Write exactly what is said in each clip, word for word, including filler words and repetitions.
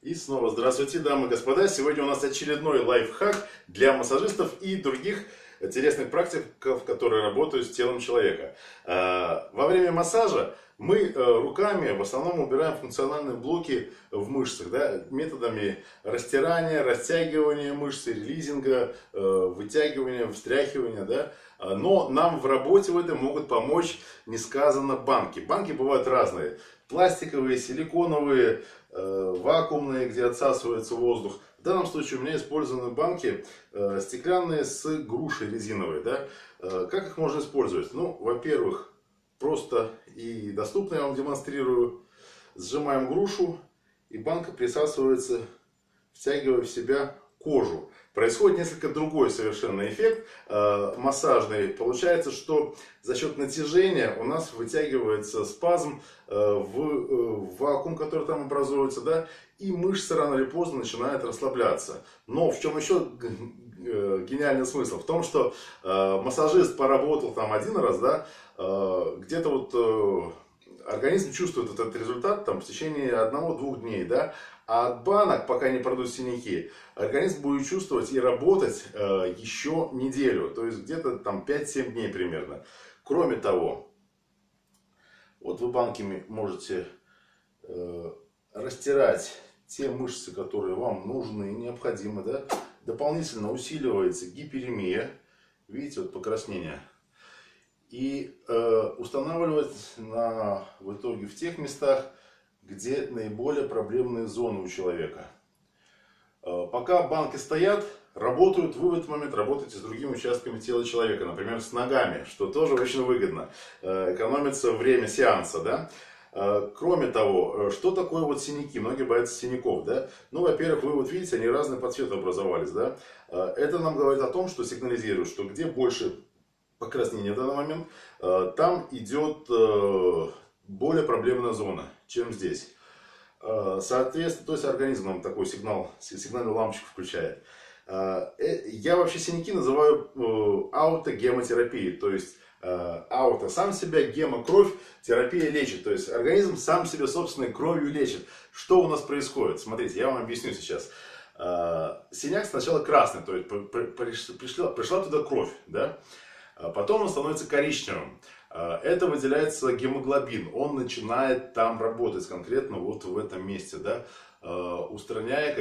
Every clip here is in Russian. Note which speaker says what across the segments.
Speaker 1: И снова здравствуйте, дамы и господа. Сегодня у нас очередной лайфхак для массажистов и других интересных практиков, которые работают с телом человека. Во время массажа мы руками в основном убираем функциональные блоки в мышцах, да, методами растирания, растягивания мышцы, релизинга, вытягивания, встряхивания. Да. Но нам в работе в этом могут помочь несказанно банки. Банки бывают разные. Пластиковые, силиконовые, э, вакуумные, где отсасывается воздух. В данном случае у меня использованы банки э, стеклянные с грушей резиновой. Да? Э, как их можно использовать? Ну, во-первых, просто и доступно я вам демонстрирую. Сжимаем грушу, и банка присасывается, втягивая в себя кожу. Происходит несколько другой совершенно эффект э, массажный. Получается, что за счет натяжения у нас вытягивается спазм э, в, э, в вакуум, который там образуется, да, и мышцы рано или поздно начинают расслабляться. Но в чем еще э, гениальный смысл? В том, что э, массажист поработал там один раз, да, э, где-то вот э, организм чувствует этот результат там, в течение одного-двух дней, да. А от банок, пока не пройдут синяки, организм будет чувствовать и работать э, еще неделю. То есть где-то там пять-семь дней примерно. Кроме того, вот вы банками можете э, растирать те мышцы, которые вам нужны и необходимы. Да? Дополнительно усиливается гиперемия. Видите, вот покраснение. И э, устанавливать на, в итоге в тех местах, где наиболее проблемные зоны у человека. Пока банки стоят, работают, вы в этот момент работаете с другими участками тела человека, например, с ногами, что тоже очень выгодно. Экономится время сеанса, да? Кроме того, что такое вот синяки? Многие боятся синяков, да? Ну, во-первых, вы вот видите, они разные по цвету образовались, да? Это нам говорит о том, что сигнализирует, что где больше покраснения в данный момент, там идет более проблемная зона, чем здесь. Соответственно, то есть организм нам такой сигнал, сигнальную лампочку включает. Я вообще синяки называю аутогемотерапией. То есть ауто сам себя, гемо кровь, терапия лечит. То есть организм сам себя собственной кровью лечит. Что у нас происходит? Смотрите, я вам объясню сейчас. Синяк сначала красный, то есть пришла, пришла туда кровь, да? Потом он становится коричневым. Это выделяется гемоглобин, он начинает там работать конкретно вот в этом месте, да, устраняя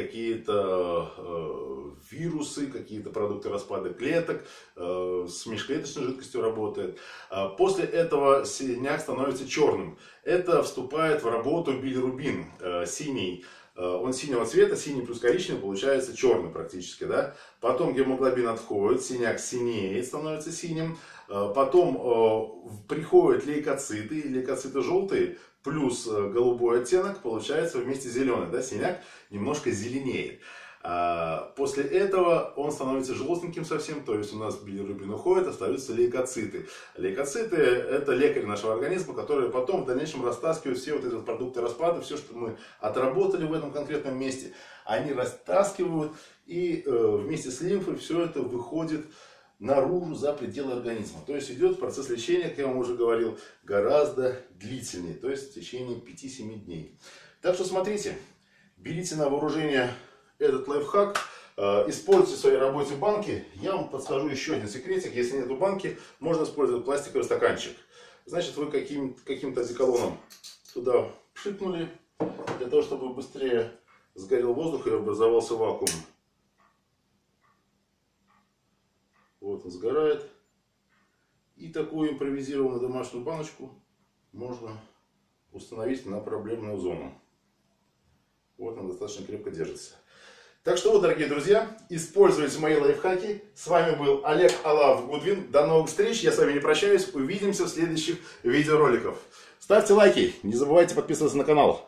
Speaker 1: какие-то вирусы, какие-то продукты распада клеток, с межклеточной жидкостью работает. После этого синяк становится черным. Это вступает в работу билирубин, синий. Он синего цвета, синий плюс коричневый, получается черный практически, да. Потом гемоглобин отходит, синяк синеет, становится синим. Потом э, приходят лейкоциты, лейкоциты желтые, плюс голубой оттенок, получается вместе зеленый, да, синяк немножко зеленеет. А после этого он становится желтеньким совсем, то есть у нас билирубин уходит, остаются лейкоциты. Лейкоциты — это лекарь нашего организма, которые потом в дальнейшем растаскивают все вот эти продукты распада, все, что мы отработали в этом конкретном месте, они растаскивают, и э, вместе с лимфой все это выходит наружу, за пределы организма. То есть идет процесс лечения, как я вам уже говорил, гораздо длительнее, то есть в течение пяти-семи дней. Так что смотрите, берите на вооружение этот лайфхак, используйте в своей работе банки. Я вам подскажу еще один секретик. Если нету банки, можно использовать пластиковый стаканчик. Значит, вы каким, каким-то одеколоном туда пшикнули, для того, чтобы быстрее сгорел воздух и образовался вакуум. Вот он сгорает. И такую импровизированную домашнюю баночку можно установить на проблемную зону. Вот она достаточно крепко держится. Так что вот, дорогие друзья, используйте мои лайфхаки. С вами был Олег Алав Гудвин. До новых встреч. Я с вами не прощаюсь. Увидимся в следующих видеороликах. Ставьте лайки. Не забывайте подписываться на канал.